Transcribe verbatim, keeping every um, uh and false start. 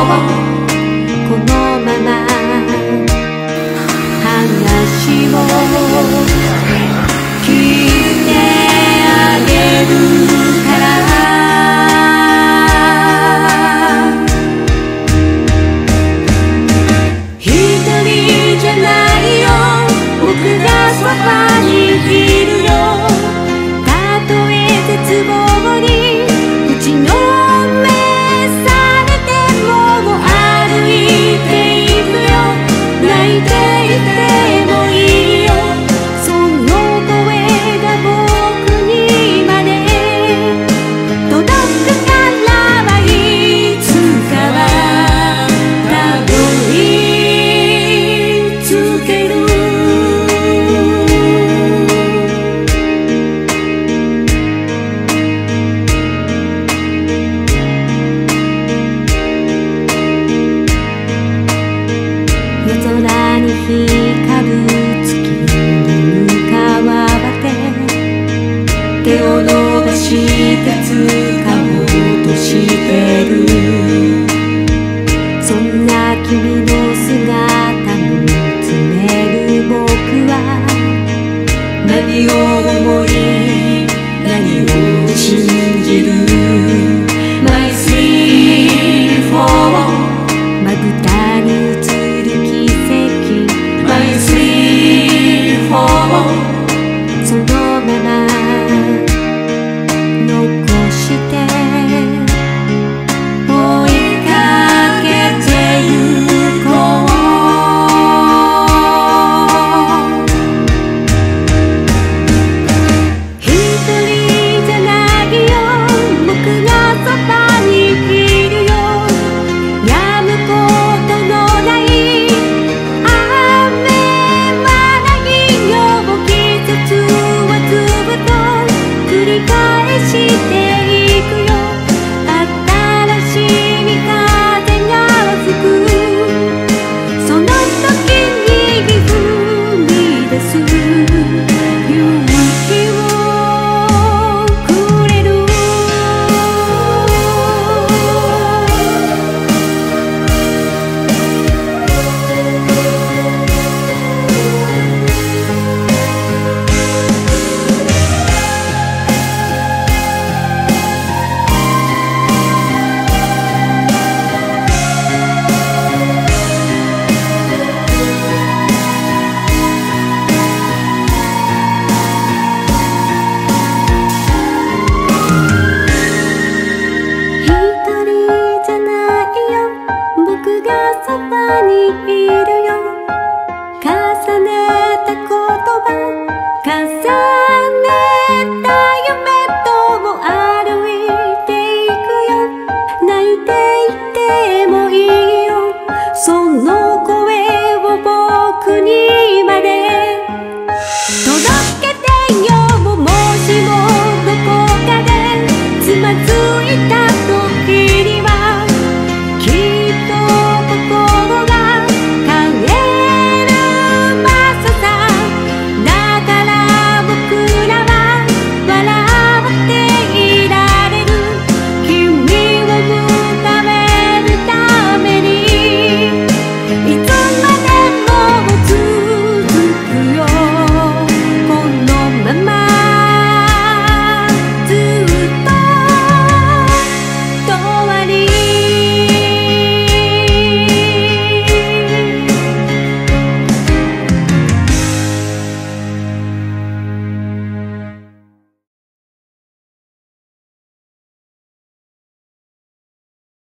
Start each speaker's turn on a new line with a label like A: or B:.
A: このまま話を聞いてあげるから一人じゃないよ僕がそばにいるよたとえ絶望に打ちのめされても歩いていくよ泣いていてもいいよその声が僕にまで届くからはいつかはたどり着ける夜空に光る月に向かわって手を伸ばして掴もうとしてるそんな君の姿見つめる僕は何を思い何を信じる My sweet home まぶたに映る奇跡 My sweet home そのまま残して追いかけてゆこう一人じゃないよ僕がそばにいるよやむことのない雨はないよ季節はずっと繰り返していくよ新しい風が吹くその時に踏み出す勇気をくれる一人じゃないよ僕がそばにいるよ重ねた言葉重ねた夢とも歩いていくよ泣いていてもいいよその声を僕にまで